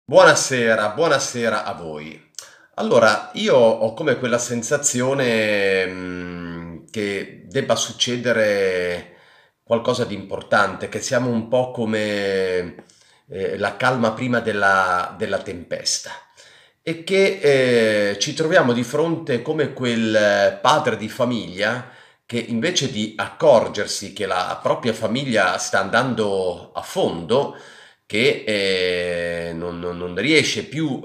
Buonasera, buonasera a voi. Allora, io ho come quella sensazione, che debba succedere qualcosa di importante, che siamo un po' come la calma prima della tempesta e che ci troviamo di fronte come quel padre di famiglia che invece di accorgersi che la propria famiglia sta andando a fondo, che non riesce più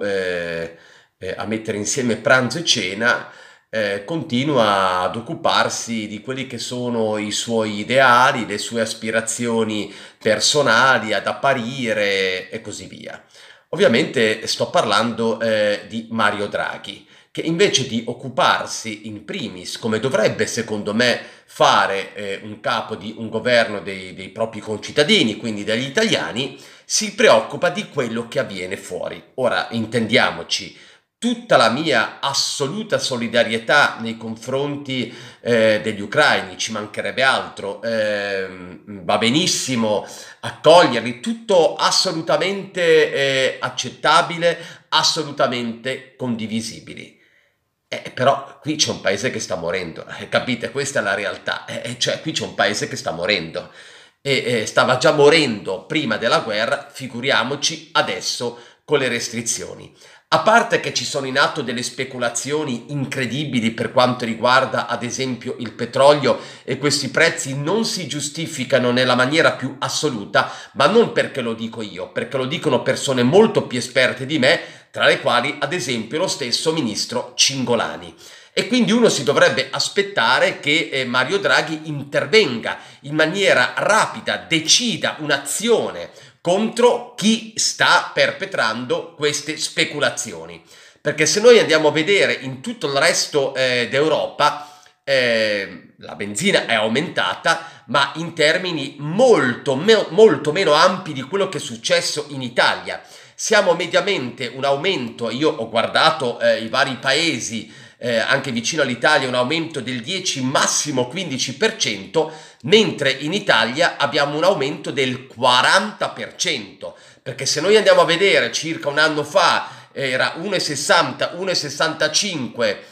a mettere insieme pranzo e cena, continua ad occuparsi di quelli che sono i suoi ideali, le sue aspirazioni personali, ad apparire e così via. Ovviamente sto parlando di Mario Draghi, che invece di occuparsi in primis, come dovrebbe secondo me fare un capo di un governo dei propri concittadini, quindi degli italiani, si preoccupa di quello che avviene fuori. Ora, intendiamoci, tutta la mia assoluta solidarietà nei confronti degli ucraini, ci mancherebbe altro, va benissimo accoglierli, tutto assolutamente accettabile, assolutamente condivisibili. Però qui c'è un paese che sta morendo, capite? Questa è la realtà, cioè qui c'è un paese che sta morendo e stava già morendo prima della guerra, figuriamoci adesso con le restrizioni. A parte che ci sono in atto delle speculazioni incredibili per quanto riguarda ad esempio il petrolio e questi prezzi non si giustificano nella maniera più assoluta, ma non perché lo dico io, perché lo dicono persone molto più esperte di me, tra le quali ad esempio lo stesso ministro Cingolani. E quindi uno si dovrebbe aspettare che Mario Draghi intervenga in maniera rapida, decida un'azione contro chi sta perpetrando queste speculazioni. Perché se noi andiamo a vedere in tutto il resto d'Europa, la benzina è aumentata, ma in termini molto meno ampi di quello che è successo in Italia. Siamo mediamente un aumento, io ho guardato i vari paesi, anche vicino all'Italia, un aumento del 10, massimo 15%, mentre in Italia abbiamo un aumento del 40%, perché se noi andiamo a vedere circa un anno fa era 1,60, 1,65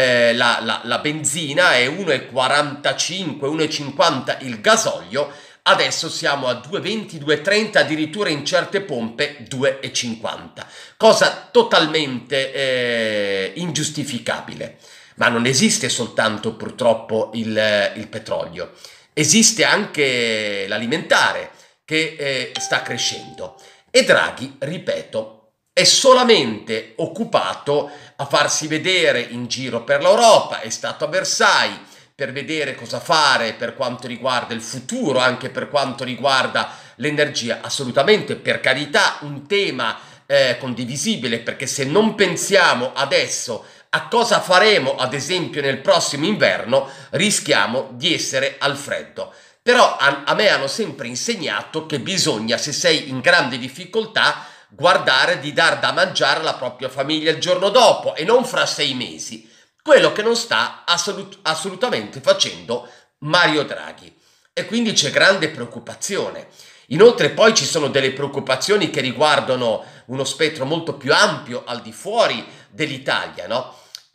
la benzina e 1,45, 1,50 il gasolio. Adesso siamo a 2,20, 2,30, addirittura in certe pompe 2,50, cosa totalmente ingiustificabile. Ma non esiste soltanto purtroppo il petrolio, esiste anche l'alimentare che sta crescendo. E Draghi, ripeto, è solamente occupato a farsi vedere in giro per l'Europa, è stato a Versailles per vedere cosa fare per quanto riguarda il futuro, anche per quanto riguarda l'energia. Assolutamente, per carità, un tema condivisibile, perché se non pensiamo adesso a cosa faremo, ad esempio, nel prossimo inverno, rischiamo di essere al freddo. Però a me hanno sempre insegnato che bisogna, se sei in grande difficoltà, guardare di dar da mangiare alla propria famiglia il giorno dopo e non fra 6 mesi. Quello che non sta assolutamente facendo Mario Draghi. E quindi c'è grande preoccupazione. Inoltre poi ci sono delle preoccupazioni che riguardano uno spettro molto più ampio al di fuori dell'Italia, no?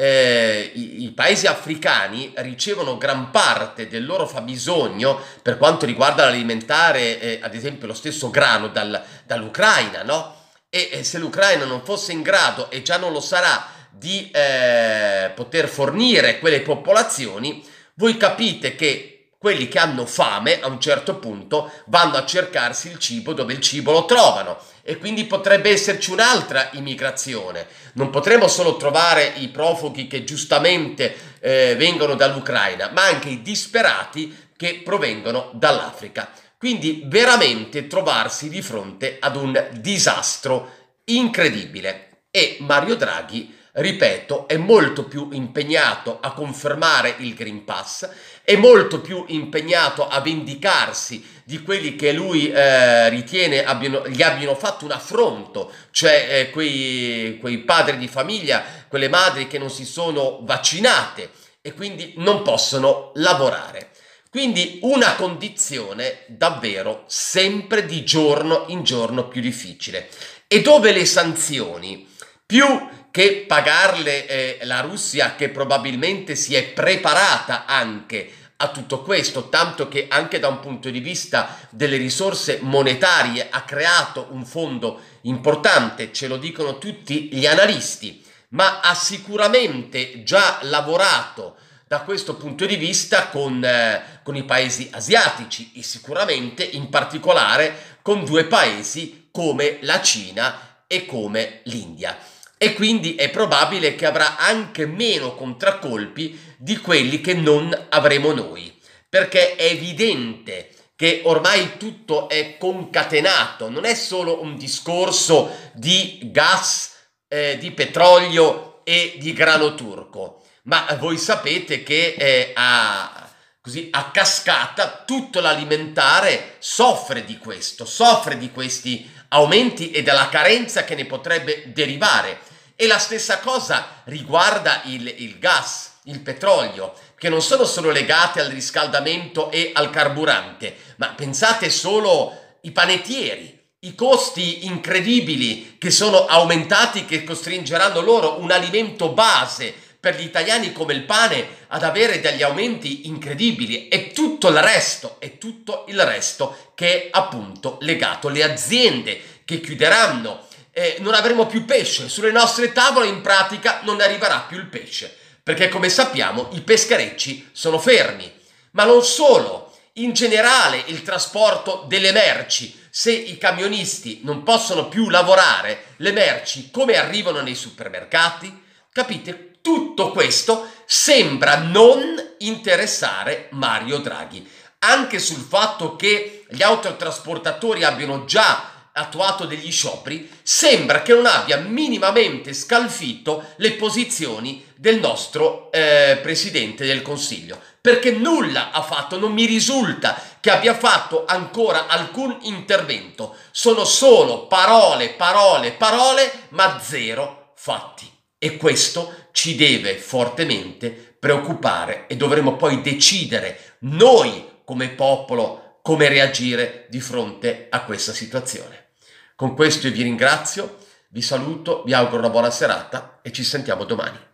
I paesi africani ricevono gran parte del loro fabbisogno per quanto riguarda l'alimentare, ad esempio lo stesso grano dall'Ucraina, no? E se l'Ucraina non fosse in grado, e già non lo sarà, di poter fornire quelle popolazioni, voi capite che quelli che hanno fame a un certo punto vanno a cercarsi il cibo dove il cibo lo trovano e quindi potrebbe esserci un'altra immigrazione. Non potremo solo trovare i profughi che giustamente vengono dall'Ucraina, ma anche i disperati che provengono dall'Africa. Quindi veramente trovarsi di fronte ad un disastro incredibile. E Mario Draghi, ripeto, è molto più impegnato a confermare il Green Pass, è molto più impegnato a vendicarsi di quelli che lui ritiene gli abbiano fatto un affronto, cioè quei padri di famiglia, quelle madri che non si sono vaccinate e quindi non possono lavorare. Quindi una condizione davvero sempre di giorno in giorno più difficile. E dove le sanzioni, più che pagarle la Russia, che probabilmente si è preparata anche a tutto questo, tanto che anche da un punto di vista delle risorse monetarie ha creato un fondo importante, ce lo dicono tutti gli analisti, ma ha sicuramente già lavorato da questo punto di vista con i paesi asiatici e sicuramente in particolare con due paesi come la Cina e come l'India. E quindi è probabile che avrà anche meno contraccolpi di quelli che non avremo noi, perché è evidente che ormai tutto è concatenato, non è solo un discorso di gas, di petrolio e di grano turco, ma voi sapete che a cascata tutto l'alimentare soffre di questo, soffre di questi aumenti e della carenza che ne potrebbe derivare. E la stessa cosa riguarda il gas, il petrolio, che non sono solo legate al riscaldamento e al carburante, ma pensate solo ai panettieri, i costi incredibili che sono aumentati, che costringeranno loro, un alimento base per gli italiani come il pane, ad avere degli aumenti incredibili, e tutto il resto che è appunto legato alle aziende che chiuderanno. Non avremo più pesce, sulle nostre tavole in pratica non arriverà più il pesce, perché come sappiamo i pescherecci sono fermi. Ma non solo, in generale il trasporto delle merci, se i camionisti non possono più lavorare, le merci come arrivano nei supermercati? Capite? Tutto questo sembra non interessare Mario Draghi, anche sul fatto che gli autotrasportatori abbiano già attuato degli scioperi, sembra che non abbia minimamente scalfito le posizioni del nostro Presidente del Consiglio, perché nulla ha fatto, non mi risulta che abbia fatto ancora alcun intervento, sono solo parole, parole, parole, ma zero fatti. E questo ci deve fortemente preoccupare e dovremo poi decidere noi come popolo come reagire di fronte a questa situazione. Con questo io vi ringrazio, vi saluto, vi auguro una buona serata e ci sentiamo domani.